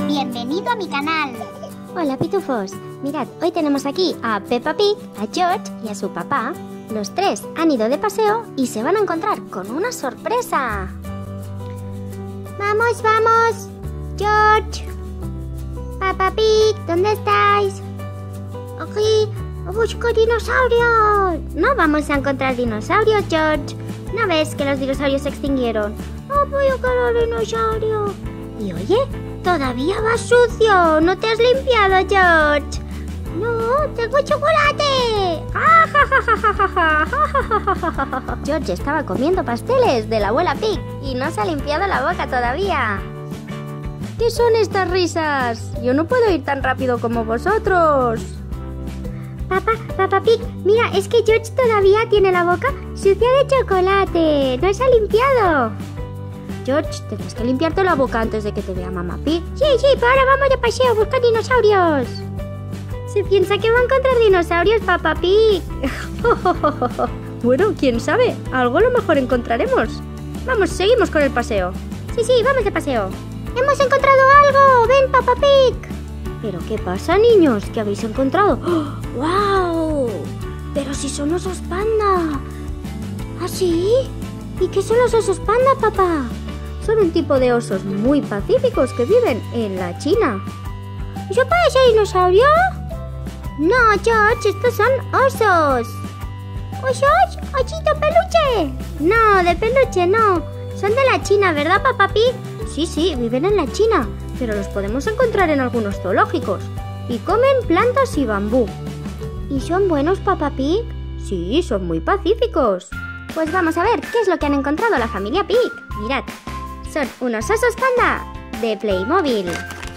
Bienvenido a mi canal. Hola pitufos, mirad, hoy tenemos aquí a Peppa Pig, a George y a su papá. Los tres han ido de paseo y se van a encontrar con una sorpresa. ¡Vamos, vamos! ¡George! ¡Peppa Pig! ¿Dónde estáis? ¡Aquí! ¡Busco dinosaurios! No vamos a encontrar dinosaurios, George. ¿No ves que los dinosaurios se extinguieron? ¡No voy a querer dinosaurio! Y oye, todavía va sucio. ¿No te has limpiado, George? ¡No! ¡Tengo chocolate! George estaba comiendo pasteles de la abuela Pig y no se ha limpiado la boca todavía. ¿Qué son estas risas? Yo no puedo ir tan rápido como vosotros. Papá Pig, mira, es que George todavía tiene la boca sucia de chocolate. ¿No se ha limpiado? George, tienes que limpiarte la boca antes de que te vea Mamá Pig. Sí, pero ahora vamos de paseo a buscar dinosaurios. ¿Se piensa que va a encontrar dinosaurios, Papá Pig? Bueno, quién sabe, algo a lo mejor encontraremos. Vamos, seguimos con el paseo. Sí, vamos de paseo. ¡Hemos encontrado algo! ¡Ven, Papá Pig! ¿Pero qué pasa, niños? ¿Qué habéis encontrado? ¡Oh! ¡Wow! ¡Pero si son osos panda! ¿Ah, sí? ¿Y qué son los osos panda, papá? Son un tipo de osos muy pacíficos que viven en la China. ¿Eso parece dinosaurio? No, George, estos son osos. ¿Osos? ¿Osito peluche? No, de peluche no. Son de la China, ¿verdad, Papá Pig? Sí, viven en la China, pero los podemos encontrar en algunos zoológicos. Y comen plantas y bambú. ¿Y son buenos, Papá Pig? Sí, son muy pacíficos. Pues vamos a ver qué es lo que han encontrado la familia Pig. Mirad, son unos osos panda de Playmobil.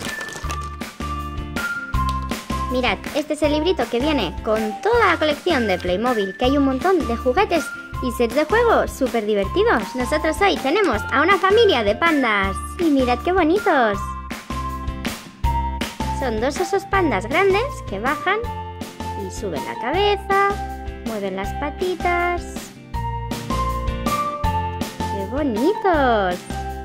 Mirad, este es el librito que viene con toda la colección de Playmobil, que hay un montón de juguetes y sets de juego súper divertidos. Nosotros hoy tenemos a una familia de pandas. Y mirad qué bonitos. Son dos osos pandas grandes que bajan y suben la cabeza, mueven las patitas. ¡Qué bonitos!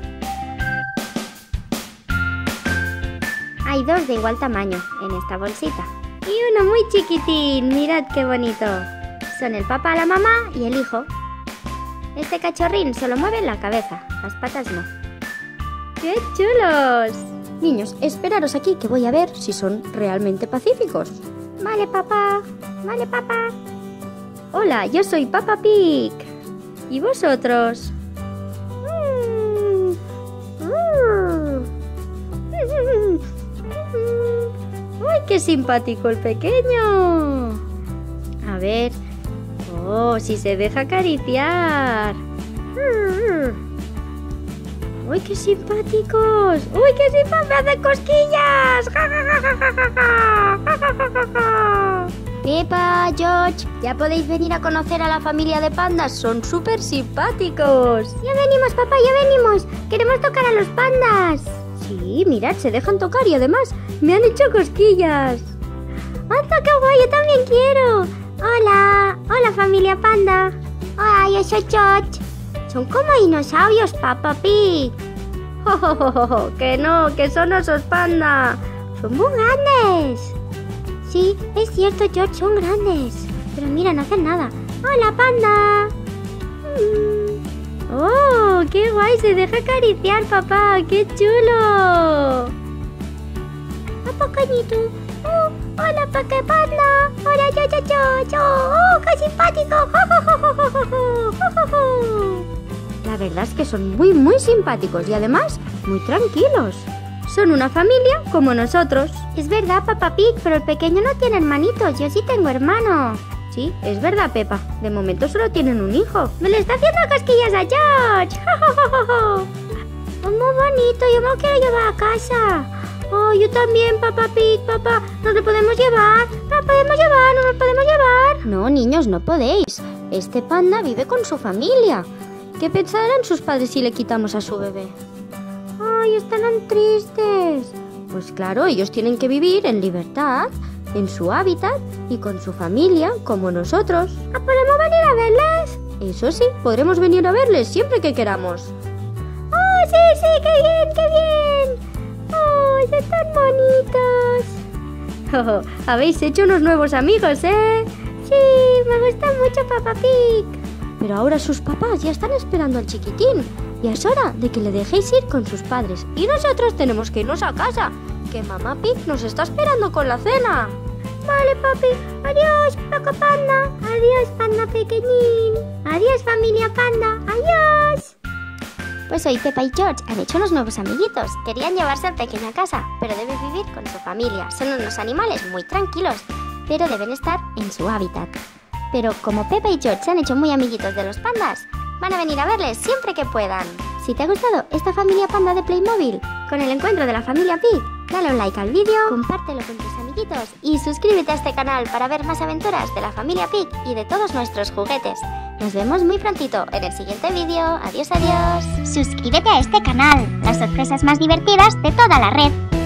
Hay dos de igual tamaño en esta bolsita. Y uno muy chiquitín, mirad qué bonito. Son el papá, la mamá y el hijo. Este cachorrín solo mueve la cabeza, las patas no. ¡Qué chulos! Niños, esperaros aquí que voy a ver si son realmente pacíficos. Vale, papá. Hola, yo soy Peppa Pig. ¿Y vosotros? ¡Ay, qué simpático el pequeño! A ver... ¡Oh, si se deja acariciar! ¡Uy, qué simpáticos! ¡Uy, qué simpáticos! ¡Me hacen cosquillas! Peppa, George, ya podéis venir a conocer a la familia de pandas. Son súper simpáticos. Ya venimos, papá, ya venimos. Queremos tocar a los pandas. Sí, mirad, se dejan tocar y además me han hecho cosquillas. ¡Anda, qué guay! Yo también quiero. Hola familia panda. Hola, yo soy George. Son como dinosaurios, Papá Pig. Que no, que son osos panda. Son muy grandes. Sí, es cierto, George, son grandes. Pero mira, no hacen nada. Hola, panda. ¡Oh, qué guay! Se deja acariciar, papá. ¡Qué chulo! ¡Hola, pequeñito! ¡Hola, peque panda! ¡Hola, yo! ¡Oh, qué simpático! La verdad es que son muy simpáticos y además muy tranquilos. Son una familia como nosotros. Es verdad, Papá Pig, pero el pequeño no tiene hermanitos. Yo sí tengo hermano. Sí, es verdad, Peppa. De momento solo tienen un hijo. ¡Me le está haciendo cosquillas a George! ¡Es muy bonito! Yo me lo quiero llevar a casa. ¡Oh, yo también, Papá Pig! ¡Papá! ¿Nos lo podemos llevar? ¿No nos podemos llevar? No, niños, no podéis. Este panda vive con su familia. ¿Qué pensarán sus padres si le quitamos a su bebé? ¡Ay, estarán tristes! Pues claro, ellos tienen que vivir en libertad, en su hábitat y con su familia, como nosotros. ¿Podemos venir a verles? Eso sí, podremos venir a verles siempre que queramos. ¡Oh, sí! ¡Qué bien! ¡Oh, están bonitos! Habéis hecho unos nuevos amigos, ¿eh? Sí, me gusta mucho Peppa Pig. Pero ahora sus papás ya están esperando al chiquitín. Ya es hora de que le dejéis ir con sus padres. Y nosotros tenemos que irnos a casa, que Mamá Pig nos está esperando con la cena. Vale, papi. Adiós, Paco Panda. Adiós, Panda pequeñín. Adiós, familia Panda. Adiós. Pues hoy Peppa y George han hecho unos nuevos amiguitos. Querían llevarse al pequeño a casa, pero deben vivir con su familia. Son unos animales muy tranquilos, pero deben estar en su hábitat. Pero como Peppa y George se han hecho muy amiguitos de los pandas, van a venir a verles siempre que puedan. Si te ha gustado esta familia panda de Playmobil con el encuentro de la familia Pig, dale un like al vídeo, compártelo con tus amiguitos y suscríbete a este canal para ver más aventuras de la familia Pig y de todos nuestros juguetes. Nos vemos muy prontito en el siguiente vídeo. Adiós, adiós. Suscríbete a este canal, las sorpresas más divertidas de toda la red.